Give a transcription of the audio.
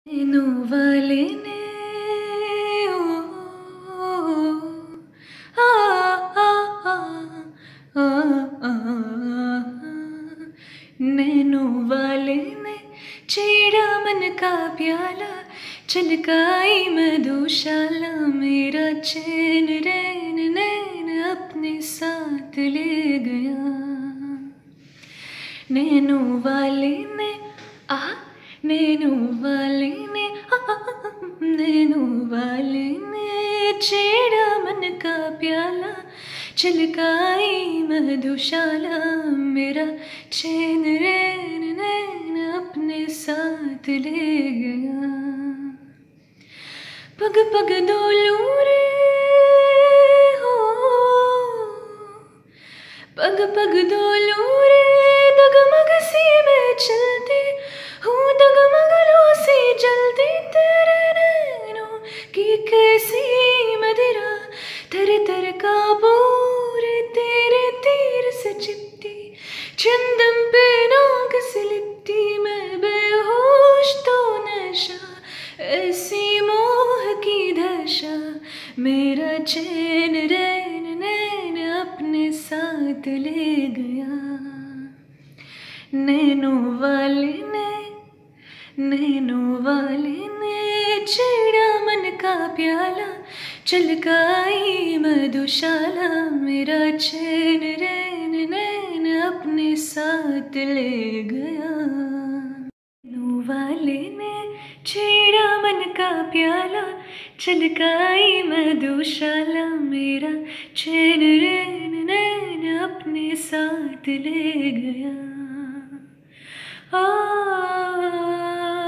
నేను వలెనే ఓ ఆ ఆ ఆ ఆ ఆ నేను वालेने छेड़ा मन का प्याला छलकाई मधुशाला मेरा चैन रैन नैन अपने साथ ले गया నేను वालेने आहा నేను वालेने నేను वालेने छेड़ा मन का प्याला छलकाई मधुशाला मेरा चैन रैन नैन अपने साथ ले गया पग पग डोलूं रे हो पग पग डोलूं रे डगमग सी मैं चलती हूँ डगमगलों सी जलती तेरे नैनों की कैसी मदिरा तर तर का बोर तेरे तीर से चिपटी चंदन पे नाक से लिपटी मैं बेहोश तो नशा ऐसी मोह की दशा मेरा चैन रैन नैन अपने साथ ले गया नैनों वाले ने छेड़ा मन का प्याला छलकाई मधुशाला मेरा चैन रैन नैन अपने साथ ले गया नैनों वाले ने छेड़ा मन का प्याला छलकाई मधुशाला मेरा चैन रैन नैन अपने साथ ले गया आ